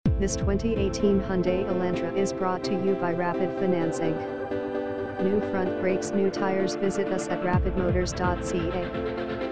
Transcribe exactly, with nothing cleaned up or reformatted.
This twenty eighteen Hyundai Elantra is brought to you by Rapid Financing. New front brakes, new tires. Visit us at rapid motors dot c a.